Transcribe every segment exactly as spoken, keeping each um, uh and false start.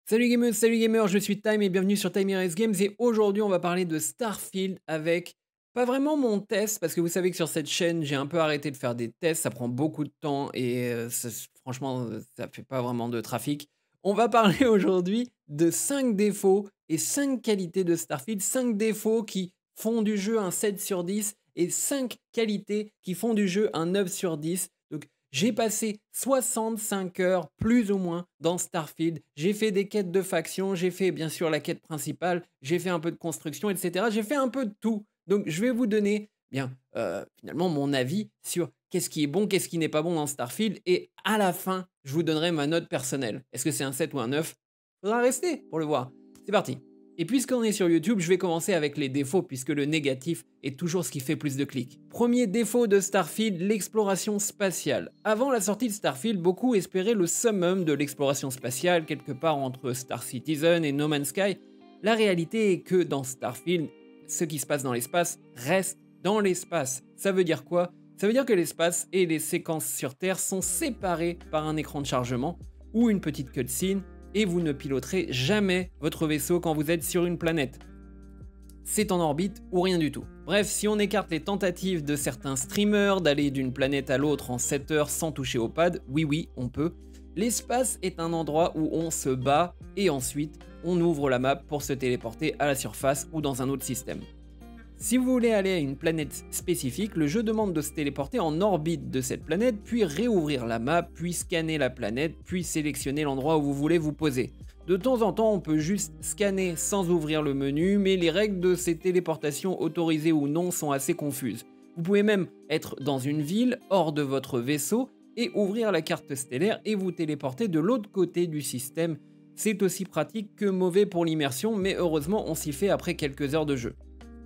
Salut gamers, salut gamers, je suis Time et bienvenue sur Time Erase Games et aujourd'hui on va parler de Starfield avec pas vraiment mon test parce que vous savez que sur cette chaîne j'ai un peu arrêté de faire des tests, ça prend beaucoup de temps et euh, ça- franchement euh, ça fait pas vraiment de trafic. On va parler aujourd'hui de cinq défauts et cinq qualités de Starfield, cinq défauts qui font du jeu un sept sur dix et cinq qualités qui font du jeu un neuf sur dix. Donc j'ai passé soixante-cinq heures, plus ou moins, dans Starfield. J'ai fait des quêtes de faction, j'ai fait bien sûr la quête principale, j'ai fait un peu de construction, et cetera. J'ai fait un peu de tout. Donc je vais vous donner, bien, euh, finalement, mon avis sur qu'est-ce qui est bon, qu'est-ce qui n'est pas bon dans Starfield. Et à la fin, je vous donnerai ma note personnelle. Est-ce que c'est un sept ou un neuf? Faudra rester pour le voir. C'est parti. Et puisqu'on est sur YouTube, je vais commencer avec les défauts, puisque le négatif est toujours ce qui fait plus de clics. Premier défaut de Starfield, l'exploration spatiale. Avant la sortie de Starfield, beaucoup espéraient le summum de l'exploration spatiale, quelque part entre Star Citizen et No Man's Sky. La réalité est que dans Starfield, ce qui se passe dans l'espace reste dans l'espace. Ça veut dire quoi? Ça veut dire que l'espace et les séquences sur Terre sont séparés par un écran de chargement ou une petite cutscene, et vous ne piloterez jamais votre vaisseau quand vous êtes sur une planète. C'est en orbite ou rien du tout. Bref, si on écarte les tentatives de certains streamers d'aller d'une planète à l'autre en sept heures sans toucher au pad, oui oui, on peut, l'espace est un endroit où on se bat et ensuite on ouvre la map pour se téléporter à la surface ou dans un autre système. Si vous voulez aller à une planète spécifique, le jeu demande de se téléporter en orbite de cette planète, puis réouvrir la map, puis scanner la planète, puis sélectionner l'endroit où vous voulez vous poser. De temps en temps, on peut juste scanner sans ouvrir le menu, mais les règles de ces téléportations autorisées ou non sont assez confuses. Vous pouvez même être dans une ville, hors de votre vaisseau, et ouvrir la carte stellaire et vous téléporter de l'autre côté du système. C'est aussi pratique que mauvais pour l'immersion, mais heureusement on s'y fait après quelques heures de jeu.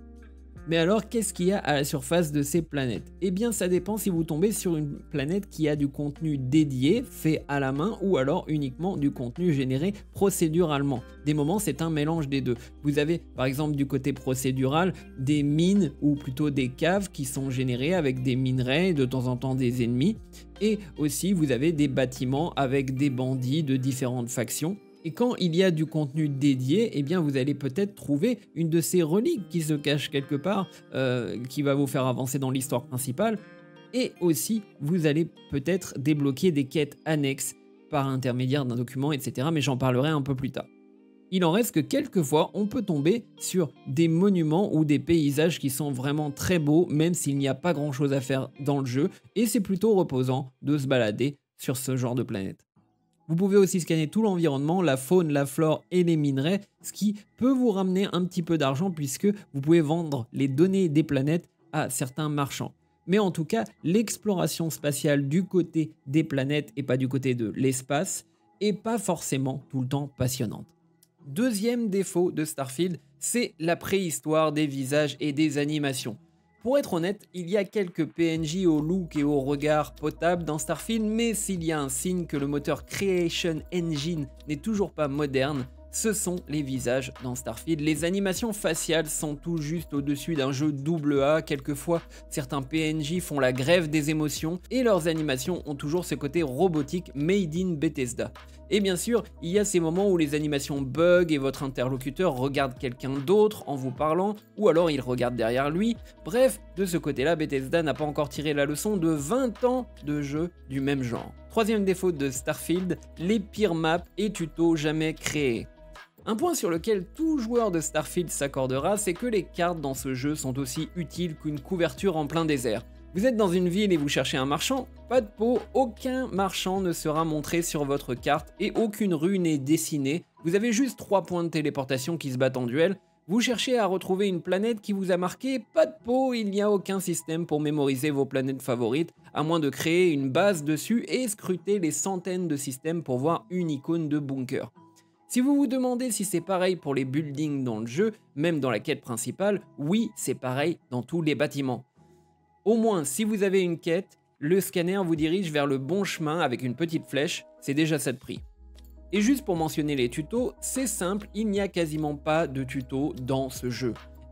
Mais alors, qu'est-ce qu'il y a à la surface de ces planètes? Eh bien, ça dépend si vous tombez sur une planète qui a du contenu dédié, fait à la main, ou alors uniquement du contenu généré procéduralement. Des moments, c'est un mélange des deux. Vous avez, par exemple, du côté procédural, des mines, ou plutôt des caves qui sont générées avec des minerais, de temps en temps des ennemis. Et aussi, vous avez des bâtiments avec des bandits de différentes factions. Et quand il y a du contenu dédié, eh bien vous allez peut-être trouver une de ces reliques qui se cache quelque part, euh, qui va vous faire avancer dans l'histoire principale. Et aussi, vous allez peut-être débloquer des quêtes annexes par l'intermédiaire d'un document, et cetera. Mais j'en parlerai un peu plus tard. Il en reste que quelquefois, on peut tomber sur des monuments ou des paysages qui sont vraiment très beaux, même s'il n'y a pas grand-chose à faire dans le jeu. Et c'est plutôt reposant de se balader sur ce genre de planète. Vous pouvez aussi scanner tout l'environnement, la faune, la flore et les minerais, ce qui peut vous ramener un petit peu d'argent puisque vous pouvez vendre les données des planètes à certains marchands. Mais en tout cas, l'exploration spatiale du côté des planètes et pas du côté de l'espace est pas forcément tout le temps passionnante. Deuxième défaut de Starfield, c'est la préhistoire des visages et des animations. Pour être honnête, il y a quelques P N J au look et au regard potable dans Starfield, mais s'il y a un signe que le moteur Creation Engine n'est toujours pas moderne, ce sont les visages dans Starfield. Les animations faciales sont tout juste au-dessus d'un jeu double A. Quelquefois, certains P N J font la grève des émotions et leurs animations ont toujours ce côté robotique made in Bethesda. Et bien sûr, il y a ces moments où les animations bug et votre interlocuteur regarde quelqu'un d'autre en vous parlant, ou alors il regarde derrière lui. Bref, de ce côté-là, Bethesda n'a pas encore tiré la leçon de vingt ans de jeux du même genre. Troisième défaut de Starfield, les pires maps et tutos jamais créés. Un point sur lequel tout joueur de Starfield s'accordera, c'est que les cartes dans ce jeu sont aussi utiles qu'une couverture en plein désert. Vous êtes dans une ville et vous cherchez un marchand, pas de peau, aucun marchand ne sera montré sur votre carte et aucune rue n'est dessinée. Vous avez juste trois points de téléportation qui se battent en duel. Vous cherchez à retrouver une planète qui vous a marqué, pas de peau, il n'y a aucun système pour mémoriser vos planètes favorites, à moins de créer une base dessus et scruter les centaines de systèmes pour voir une icône de bunker. Si vous vous demandez si c'est pareil pour les buildings dans le jeu, même dans la quête principale, oui, c'est pareil dans tous les bâtiments. Au moins, si vous avez une quête, le scanner vous dirige vers le bon chemin avec une petite flèche, c'est déjà ça de prix. Et juste pour mentionner les tutos, c'est simple, il n'y a quasiment pas de tutos dans ce jeu.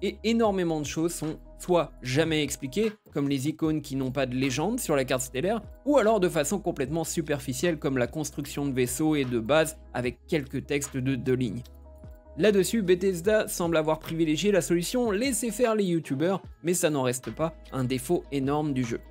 et énormément de choses sont soit jamais expliquées, comme les icônes qui n'ont pas de légende sur la carte stellaire, ou alors de façon complètement superficielle comme la construction de vaisseaux et de bases avec quelques textes de deux lignes. Là-dessus, Bethesda semble avoir privilégié la solution laisser faire les youtubeurs, mais ça n'en reste pas un défaut énorme du jeu.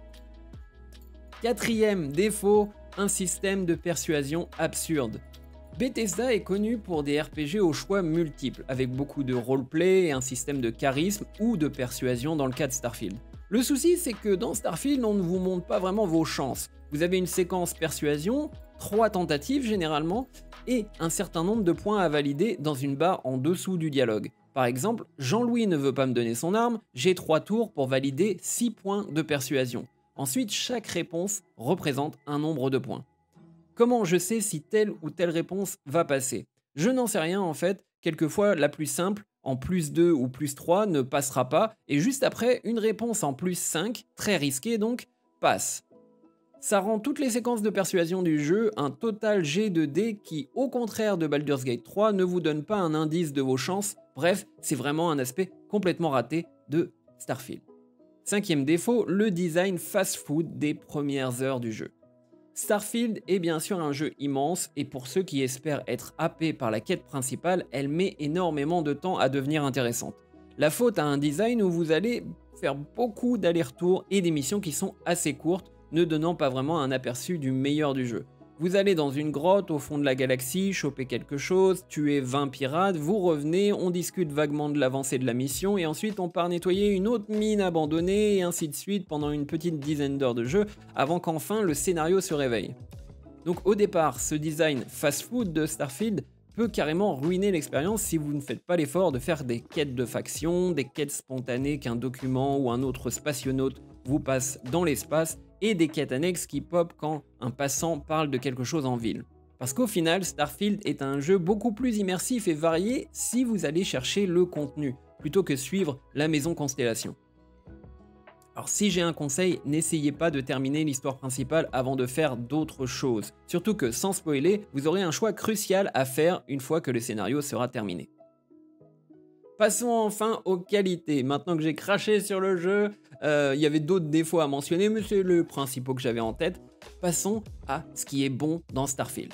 Quatrième défaut, un système de persuasion absurde. Bethesda est connu pour des R P G aux choix multiples, avec beaucoup de roleplay et un système de charisme ou de persuasion dans le cas de Starfield. Le souci, c'est que dans Starfield, on ne vous montre pas vraiment vos chances. Vous avez une séquence persuasion, trois tentatives généralement, et un certain nombre de points à valider dans une barre en dessous du dialogue. Par exemple, Jean-Louis ne veut pas me donner son arme, j'ai trois tours pour valider six points de persuasion. Ensuite, chaque réponse représente un nombre de points. Comment je sais si telle ou telle réponse va passer? Je n'en sais rien en fait, quelquefois la plus simple, en plus deux ou plus trois, ne passera pas, et juste après, une réponse en plus cinq, très risquée donc, passe. Ça rend toutes les séquences de persuasion du jeu un total jet de dés qui, au contraire de Baldur's Gate trois, ne vous donne pas un indice de vos chances. Bref, c'est vraiment un aspect complètement raté de Starfield. Cinquième défaut, le design fast-food des premières heures du jeu. Starfield est bien sûr un jeu immense et pour ceux qui espèrent être happés par la quête principale, elle met énormément de temps à devenir intéressante. La faute à un design où vous allez faire beaucoup d'allers-retours et des missions qui sont assez courtes, ne donnant pas vraiment un aperçu du meilleur du jeu. Vous allez dans une grotte au fond de la galaxie, choper quelque chose, tuer vingt pirates, vous revenez, on discute vaguement de l'avancée de la mission et ensuite on part nettoyer une autre mine abandonnée et ainsi de suite pendant une petite dizaine d'heures de jeu avant qu'enfin le scénario se réveille. Donc au départ, ce design fast-food de Starfield peut carrément ruiner l'expérience si vous ne faites pas l'effort de faire des quêtes de faction, des quêtes spontanées qu'un document ou un autre spationaute vous passe dans l'espace et des quêtes annexes qui pop quand un passant parle de quelque chose en ville. Parce qu'au final, Starfield est un jeu beaucoup plus immersif et varié si vous allez chercher le contenu, plutôt que suivre la maison Constellation. Alors si j'ai un conseil, n'essayez pas de terminer l'histoire principale avant de faire d'autres choses. Surtout que, sans spoiler, vous aurez un choix crucial à faire une fois que le scénario sera terminé. Passons enfin aux qualités. Maintenant que j'ai craché sur le jeu, euh, il y avait d'autres défauts à mentionner, mais c'est le principal que j'avais en tête. Passons à ce qui est bon dans Starfield.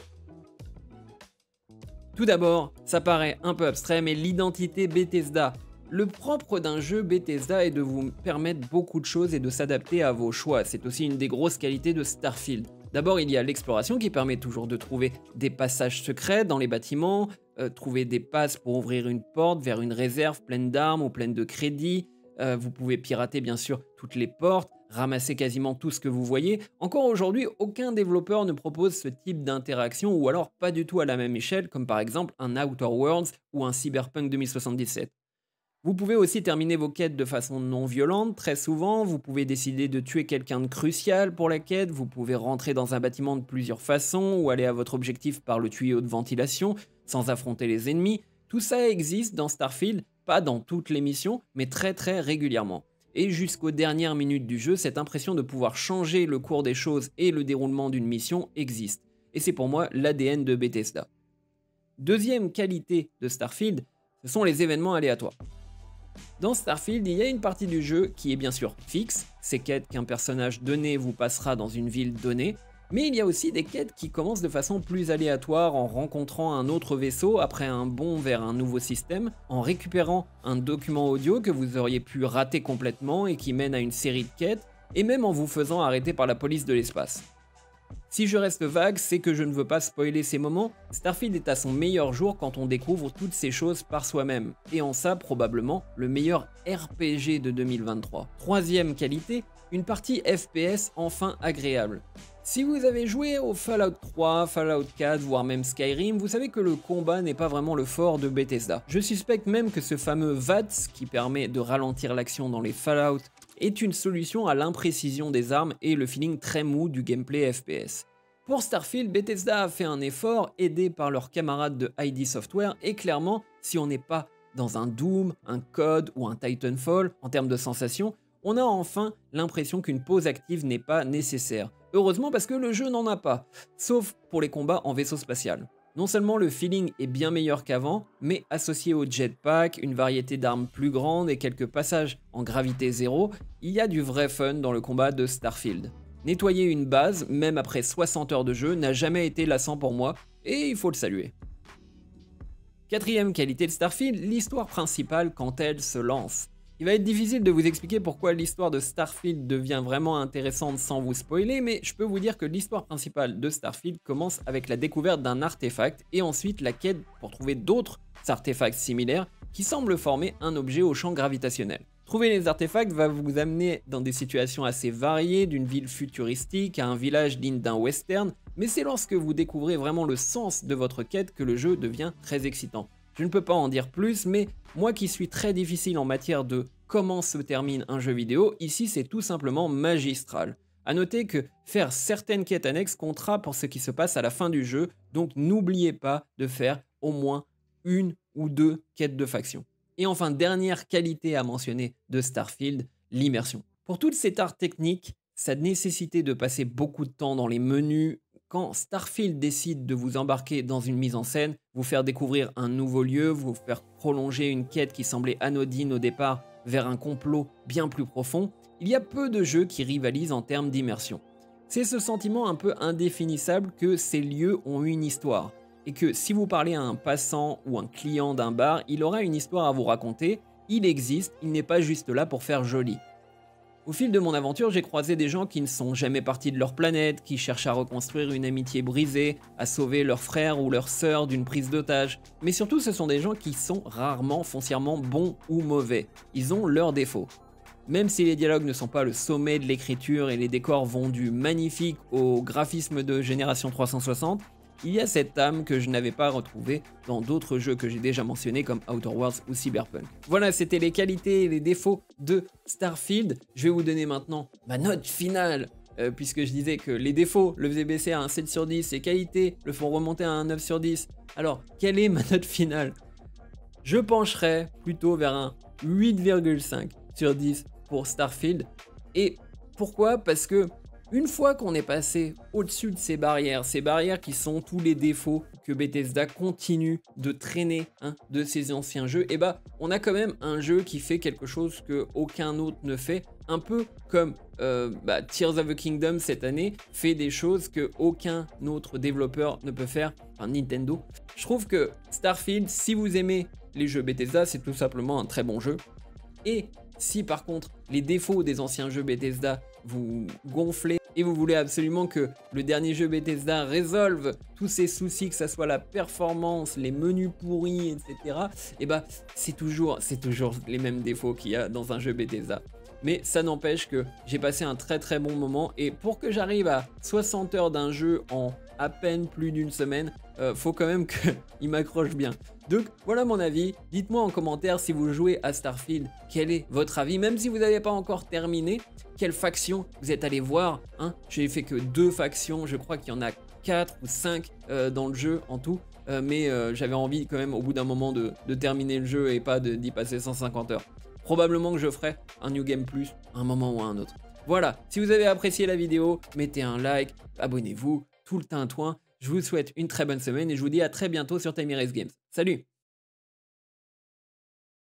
Tout d'abord, ça paraît un peu abstrait, mais l'identité Bethesda. Le propre d'un jeu Bethesda est de vous permettre beaucoup de choses et de s'adapter à vos choix. C'est aussi une des grosses qualités de Starfield. D'abord, il y a l'exploration qui permet toujours de trouver des passages secrets dans les bâtiments, euh, trouver des passes pour ouvrir une porte vers une réserve pleine d'armes ou pleine de crédits. Euh, vous pouvez pirater bien sûr toutes les portes, ramasser quasiment tout ce que vous voyez. Encore aujourd'hui, aucun développeur ne propose ce type d'interaction ou alors pas du tout à la même échelle, comme par exemple un Outer Worlds ou un Cyberpunk deux mille soixante-dix-sept. Vous pouvez aussi terminer vos quêtes de façon non violente, très souvent, vous pouvez décider de tuer quelqu'un de crucial pour la quête, vous pouvez rentrer dans un bâtiment de plusieurs façons ou aller à votre objectif par le tuyau de ventilation sans affronter les ennemis. Tout ça existe dans Starfield, pas dans toutes les missions, mais très très régulièrement. Et jusqu'aux dernières minutes du jeu, cette impression de pouvoir changer le cours des choses et le déroulement d'une mission existe. Et c'est pour moi l'A D N de Bethesda. Deuxième qualité de Starfield, ce sont les événements aléatoires. Dans Starfield, il y a une partie du jeu qui est bien sûr fixe, ces quêtes qu'un personnage donné vous passera dans une ville donnée, mais il y a aussi des quêtes qui commencent de façon plus aléatoire en rencontrant un autre vaisseau après un bond vers un nouveau système, en récupérant un document audio que vous auriez pu rater complètement et qui mène à une série de quêtes, et même en vous faisant arrêter par la police de l'espace. Si je reste vague, c'est que je ne veux pas spoiler ces moments. Starfield est à son meilleur jour quand on découvre toutes ces choses par soi-même, et en ça probablement le meilleur R P G de deux mille vingt-trois. Troisième qualité, une partie F P S enfin agréable. Si vous avez joué au Fallout trois, Fallout quatre, voire même Skyrim, vous savez que le combat n'est pas vraiment le fort de Bethesda. Je suspecte même que ce fameux V A T S, qui permet de ralentir l'action dans les Fallout, est une solution à l'imprécision des armes et le feeling très mou du gameplay F P S. Pour Starfield, Bethesda a fait un effort, aidé par leurs camarades de I D Software, et clairement, si on n'est pas dans un Doom, un Code ou un Titanfall en termes de sensations, on a enfin l'impression qu'une pause active n'est pas nécessaire. Heureusement parce que le jeu n'en a pas, sauf pour les combats en vaisseau spatial. Non seulement le feeling est bien meilleur qu'avant, mais associé au jetpack, une variété d'armes plus grande et quelques passages en gravité zéro, il y a du vrai fun dans le combat de Starfield. Nettoyer une base, même après soixante heures de jeu, n'a jamais été lassant pour moi, et il faut le saluer. Quatrième qualité de Starfield, l'histoire principale quand elle se lance. Il va être difficile de vous expliquer pourquoi l'histoire de Starfield devient vraiment intéressante sans vous spoiler, mais je peux vous dire que l'histoire principale de Starfield commence avec la découverte d'un artefact et ensuite la quête pour trouver d'autres artefacts similaires qui semblent former un objet au champ gravitationnel. Trouver les artefacts va vous amener dans des situations assez variées, d'une ville futuristique à un village digne d'un western, mais c'est lorsque vous découvrez vraiment le sens de votre quête que le jeu devient très excitant. Je ne peux pas en dire plus, mais moi qui suis très difficile en matière de comment se termine un jeu vidéo, ici c'est tout simplement magistral. A noter que faire certaines quêtes annexes comptera pour ce qui se passe à la fin du jeu, donc n'oubliez pas de faire au moins une ou deux quêtes de faction. Et enfin, dernière qualité à mentionner de Starfield, l'immersion. Pour toute cette art technique, ça nécessitait de passer beaucoup de temps dans les menus. Quand Starfield décide de vous embarquer dans une mise en scène, vous faire découvrir un nouveau lieu, vous faire prolonger une quête qui semblait anodine au départ vers un complot bien plus profond, il y a peu de jeux qui rivalisent en termes d'immersion. C'est ce sentiment un peu indéfinissable que ces lieux ont une histoire, et que si vous parlez à un passant ou un client d'un bar, il aura une histoire à vous raconter, il existe, il n'est pas juste là pour faire joli. Au fil de mon aventure, j'ai croisé des gens qui ne sont jamais partis de leur planète, qui cherchent à reconstruire une amitié brisée, à sauver leur frère ou leur sœur d'une prise d'otage. Mais surtout, ce sont des gens qui sont rarement foncièrement bons ou mauvais. Ils ont leurs défauts. Même si les dialogues ne sont pas le sommet de l'écriture et les décors vont du magnifique au graphisme de Génération trois cent soixante, il y a cette âme que je n'avais pas retrouvée dans d'autres jeux que j'ai déjà mentionnés comme Outer Worlds ou Cyberpunk. Voilà, c'était les qualités et les défauts de Starfield. Je vais vous donner maintenant ma note finale, euh, puisque je disais que les défauts le faisaient baisser à un sept sur dix, les qualités le font remonter à un neuf sur dix. Alors, quelle est ma note finale? Je pencherai plutôt vers un huit virgule cinq sur dix pour Starfield. Et pourquoi? Parce que une fois qu'on est passé au-dessus de ces barrières, ces barrières qui sont tous les défauts que Bethesda continue de traîner hein, de ses anciens jeux, et bah on a quand même un jeu qui fait quelque chose que aucun autre ne fait, un peu comme euh, bah, Tears of the Kingdom cette année fait des choses que aucun autre développeur ne peut faire, enfin Nintendo. Je trouve que Starfield, si vous aimez les jeux Bethesda, c'est tout simplement un très bon jeu. Et si par contre les défauts des anciens jeux Bethesda vous gonflez et vous voulez absolument que le dernier jeu Bethesda résolve tous ces soucis, que ça soit la performance, les menus pourris, et cetera, et bah c'est toujours, c'est toujours les mêmes défauts qu'il y a dans un jeu Bethesda. Mais ça n'empêche que j'ai passé un très très bon moment, et pour que j'arrive à soixante heures d'un jeu en à peine plus d'une semaine, euh, faut quand même qu'il m'accroche bien. Donc voilà mon avis, dites-moi en commentaire si vous jouez à Starfield, quel est votre avis, même si vous n'avez pas encore terminé, quelle faction vous êtes allé voir, hein. J'ai fait que deux factions, je crois qu'il y en a quatre ou cinq euh, dans le jeu en tout, euh, mais euh, j'avais envie quand même au bout d'un moment de, de terminer le jeu et pas d'y passer cent cinquante heures. Probablement que je ferai un New Game Plus à un moment ou à un autre. Voilà, si vous avez apprécié la vidéo, mettez un like, abonnez-vous, tout le tintouin. Je vous souhaite une très bonne semaine et je vous dis à très bientôt sur Time Erase Games. Salut!